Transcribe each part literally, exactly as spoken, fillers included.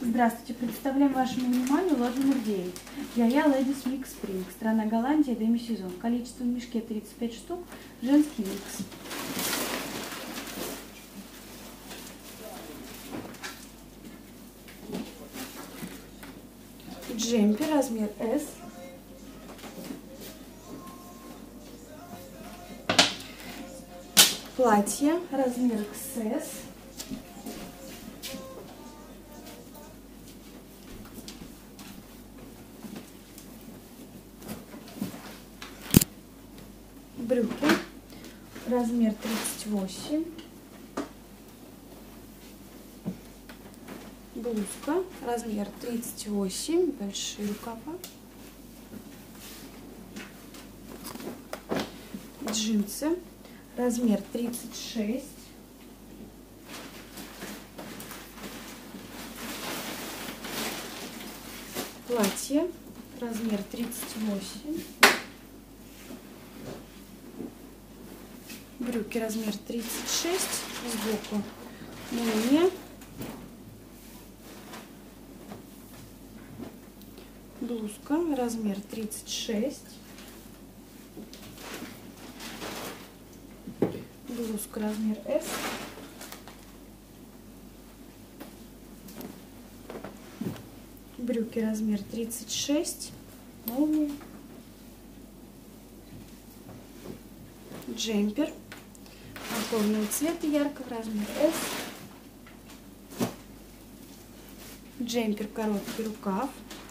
Здравствуйте, представляем вашему вниманию лот номер девять. Я-Я Ladies Mix Spring. Страна Голландия, демисезон. Количество в мешке тридцать пять штук. Женский микс. Джемпер, размер эс. Платье, размер икс эс. Брюки, размер тридцать восемь. Блузка, размер тридцать восемь, большие рукава. Джинсы, размер тридцать шесть. Платье, размер тридцать восемь. Брюки, размер тридцать шесть. Сбоку молния. Блузка, размер тридцать шесть. Блузка, размер эс. Брюки, размер тридцать шесть. Молния. Джемпер морковного цвета, яркого, размер эс. Джемпер, короткий рукав,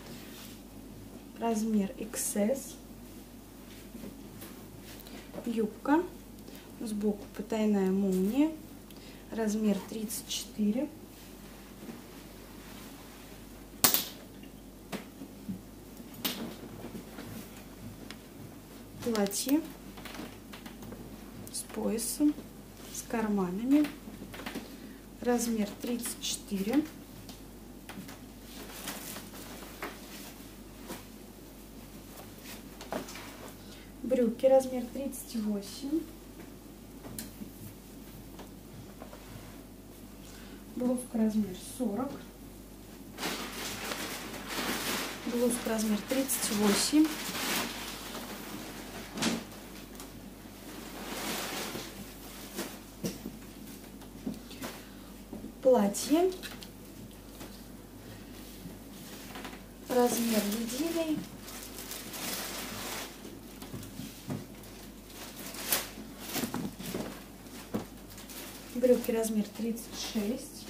размер икс эс. Юбка, сбоку потайная молния, размер тридцать четыре. Платье с поясом, с карманами, размер тридцать четыре. Брюки, размер тридцать восемь. Блузка, размер сорок. Блузка, размер тридцать восемь. Платье, размер единый. Брюки, размер тридцать шесть.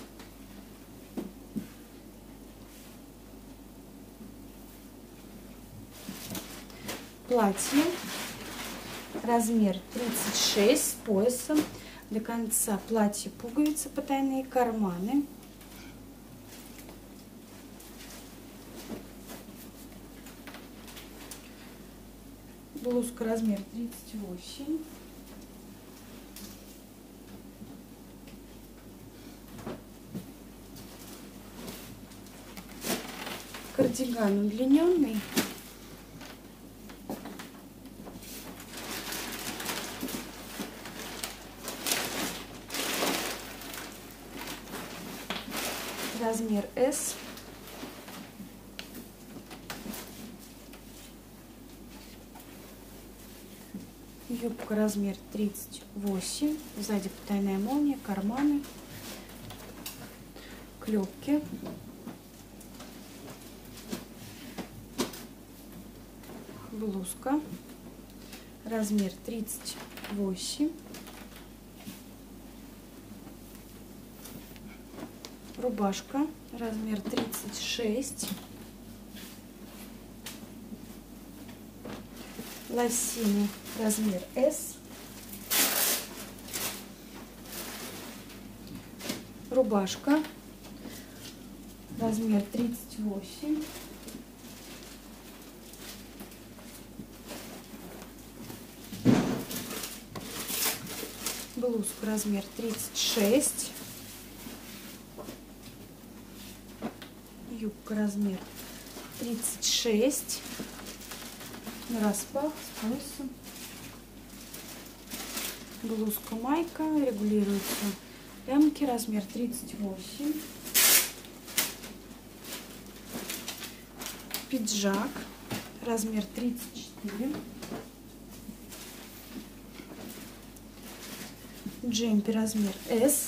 Платье, размер тридцать шесть, с поясом. До конца платья пуговицы, потайные карманы. Блузка, размер тридцать восемь. Кардиган удлиненный. Размер эс. Юбка, размер тридцать восемь. Сзади потайная молния, карманы, клепки. Блузка, размер тридцать восемь. Рубашка, размер тридцать шесть. Лосины, размер эс. Рубашка, размер тридцать восемь. Блузка, размер тридцать шесть. Юбка, размер тридцать шесть. Нараспах, с поясом. Блузка, майка, регулируется лямки, размер тридцать восемь. пиджак, размер тридцать четыре. Джемпер, размер эс.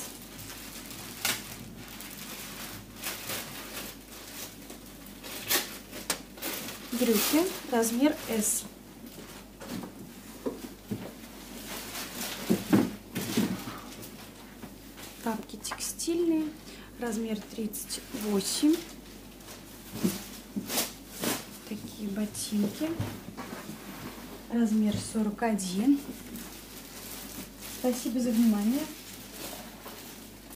Брюки, размер эс. Тапки текстильные, размер тридцать восемь. Такие ботинки, размер сорок один. Спасибо за внимание.